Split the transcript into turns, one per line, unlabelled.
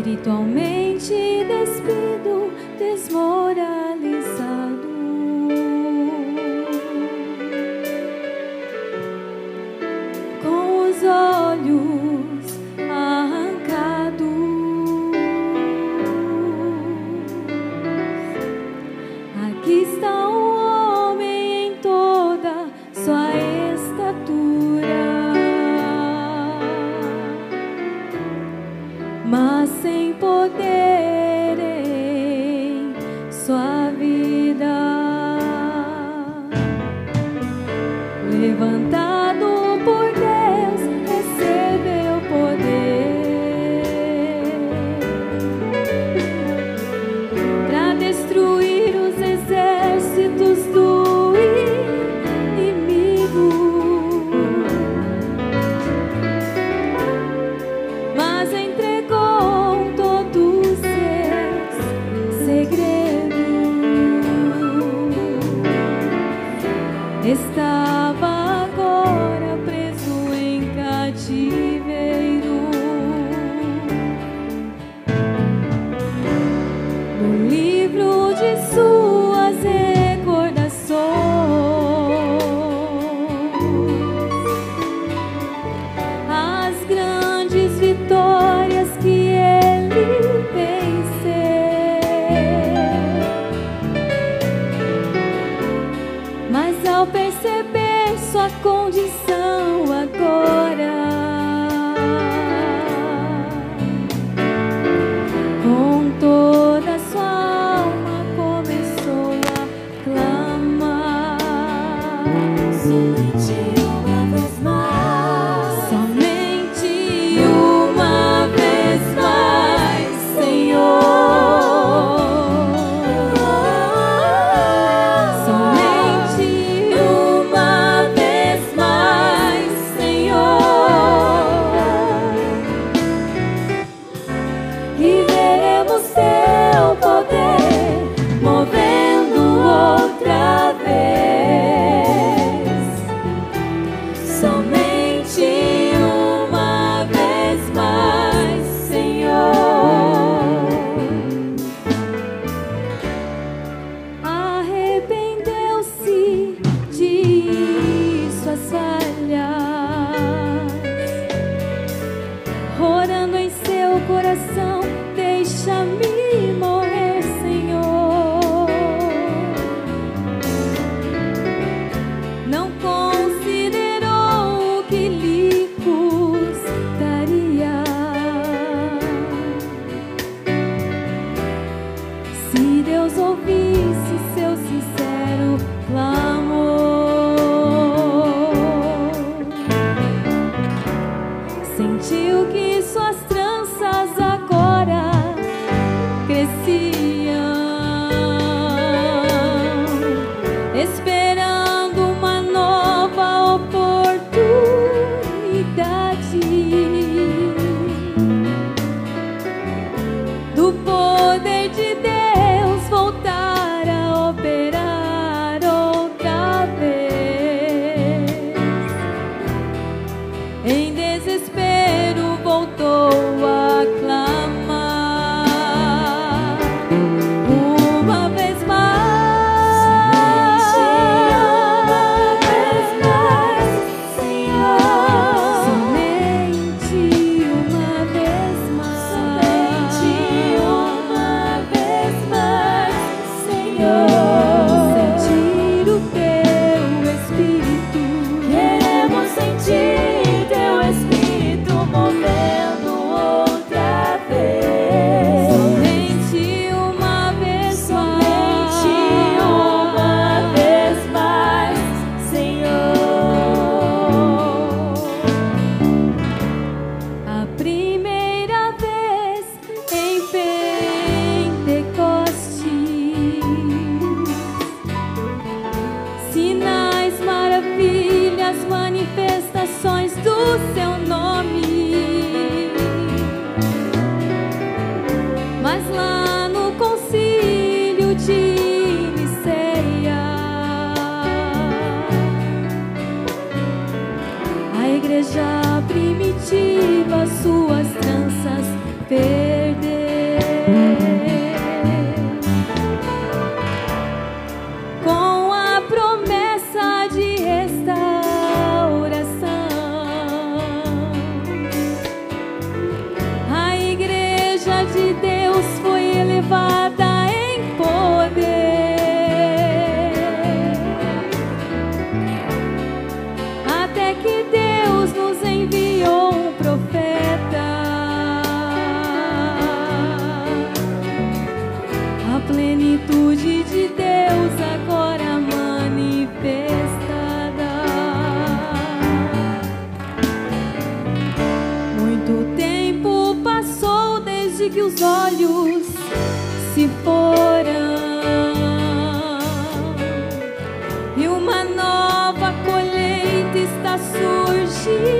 espiritualmente despido, desmoralizado. Com os olhos arrancados, aqui está um homem em toda sua estatura, mas sem poder em sua vida. Levantado por Deus, recebeu poder para destruir os exércitos do inimigo, mas entregou todos os seus segredos. Estava agora preso em cativeiro, no livro de suas recordações, as grandes vitórias que ele venceu. Mas ao perceber sua condição agora, com toda a sua alma começou a clamar. Somente uma vez mais, somente uma vez mais, Senhor. Somente uma vez mais, Senhor. E veremos teu poder movendo outra vez. Somente uma vez mais, Senhor. Arrependeu-se de suas falhas, orando em seu coração: deixa-me morrer, Senhor. Não considerou o que lhe custaria. Se Deus ouvisse seu sincero clamor, sentiu que suas tranças agora cresciam, esperando uma nova oportunidade do poder de Deus voltar a operar outra vez. Em desespero voltou a clamar uma vez mais, Senhor. Somente uma vez mais, Senhor. Sentir o teu Espírito, queremos sentir teu Espírito movendo outra vez. Somente uma vez mais, Senhor. A primeira vez em Pentecostes, sinais, maravilhas, manifestações do seu nome. Mas lá no concílio de Niceia, a igreja primitiva suas tranças perdeu. ti.